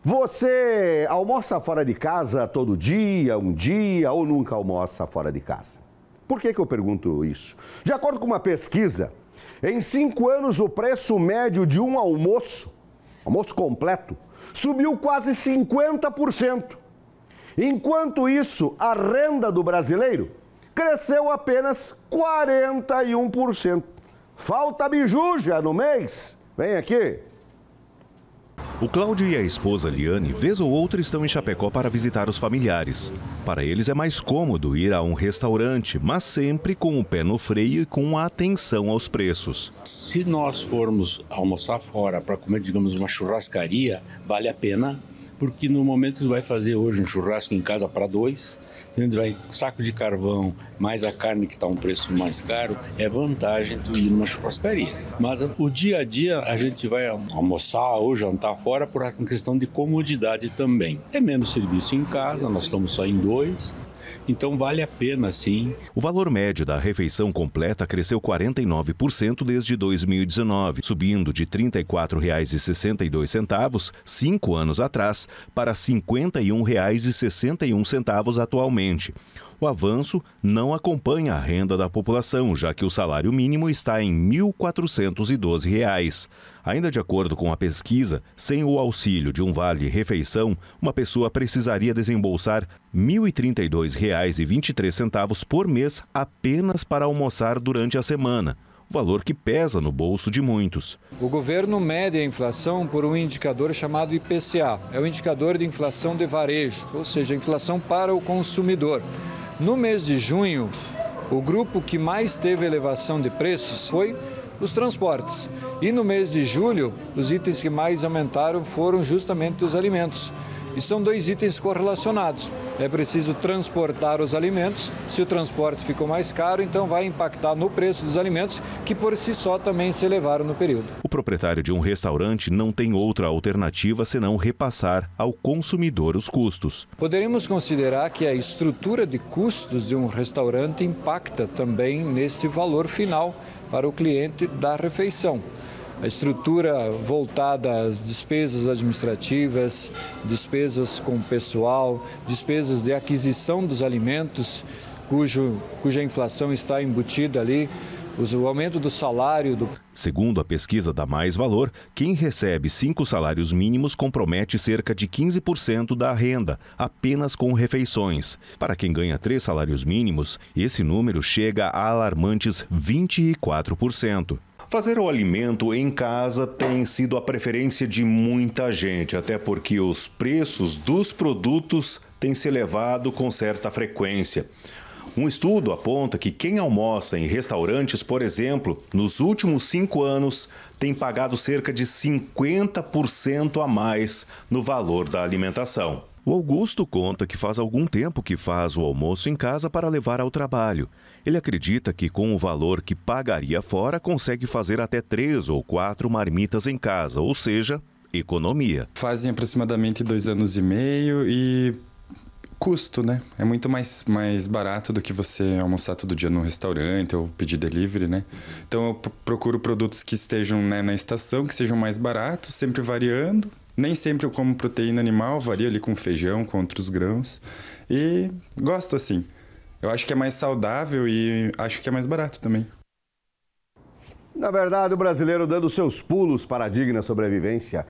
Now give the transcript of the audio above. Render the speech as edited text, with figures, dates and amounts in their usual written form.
Você almoça fora de casa todo dia, um dia ou nunca almoça fora de casa? Por que eu pergunto isso? De acordo com uma pesquisa, em 5 anos o preço médio de um almoço completo, subiu quase 50%. Enquanto isso, a renda do brasileiro cresceu apenas 41%. Falta bijuja no mês? Vem aqui. O Cláudio e a esposa Liane, vez ou outra, estão em Chapecó para visitar os familiares. Para eles é mais cômodo ir a um restaurante, mas sempre com o pé no freio e com atenção aos preços. Se nós formos almoçar fora para comer, digamos, uma churrascaria, vale a pena, porque no momento que você vai fazer hoje um churrasco em casa para 2, vai saco de carvão, mais a carne que está um preço mais caro, é vantagem tu ir numa churrascaria. Mas o dia a dia a gente vai almoçar ou jantar fora por uma questão de comodidade também. É menos serviço em casa, nós estamos só em 2. Então vale a pena, sim. O valor médio da refeição completa cresceu 49% desde 2019, subindo de R$ 34,62, 5 anos atrás, para R$ 51,61 atualmente. O avanço não acompanha a renda da população, já que o salário mínimo está em R$ 1.412. Ainda de acordo com a pesquisa, sem o auxílio de um vale-refeição, uma pessoa precisaria desembolsar R$ 1.032,23 por mês apenas para almoçar durante a semana. Valor que pesa no bolso de muitos. O governo mede a inflação por um indicador chamado IPCA. É o indicador de inflação de varejo, ou seja, a inflação para o consumidor. No mês de junho, o grupo que mais teve elevação de preços foi os transportes. E no mês de julho, os itens que mais aumentaram foram justamente os alimentos. E são 2 itens correlacionados. É preciso transportar os alimentos. Se o transporte ficou mais caro, então vai impactar no preço dos alimentos, que por si só também se elevaram no período. O proprietário de um restaurante não tem outra alternativa senão repassar ao consumidor os custos. Poderíamos considerar que a estrutura de custos de um restaurante impacta também nesse valor final para o cliente da refeição. A estrutura voltada às despesas administrativas, despesas com pessoal, despesas de aquisição dos cuja inflação está embutida ali, o aumento do salário. Segundo a pesquisa da Mais Valor, quem recebe 5 salários mínimos compromete cerca de 15% da renda, apenas com refeições. Para quem ganha 3 salários mínimos, esse número chega a alarmantes 24%. Fazer o alimento em casa tem sido a preferência de muita gente, até porque os preços dos produtos têm se elevado com certa frequência. Um estudo aponta que quem almoça em restaurantes, por exemplo, nos últimos 5 anos, tem pagado cerca de 50% a mais no valor da alimentação. O Augusto conta que faz algum tempo que faz o almoço em casa para levar ao trabalho. Ele acredita que com o valor que pagaria fora, consegue fazer até 3 ou 4 marmitas em casa, ou seja, economia. Fazem aproximadamente 2 anos e meio e custo, né? É muito mais barato do que você almoçar todo dia num restaurante ou pedir delivery, né? Então eu procuro produtos que estejam, né, na estação, que sejam mais baratos, sempre variando. Nem sempre eu como proteína animal, varia ali com feijão, com outros grãos. E gosto assim. Eu acho que é mais saudável e acho que é mais barato também. Na verdade, o brasileiro dando seus pulos para a digna sobrevivência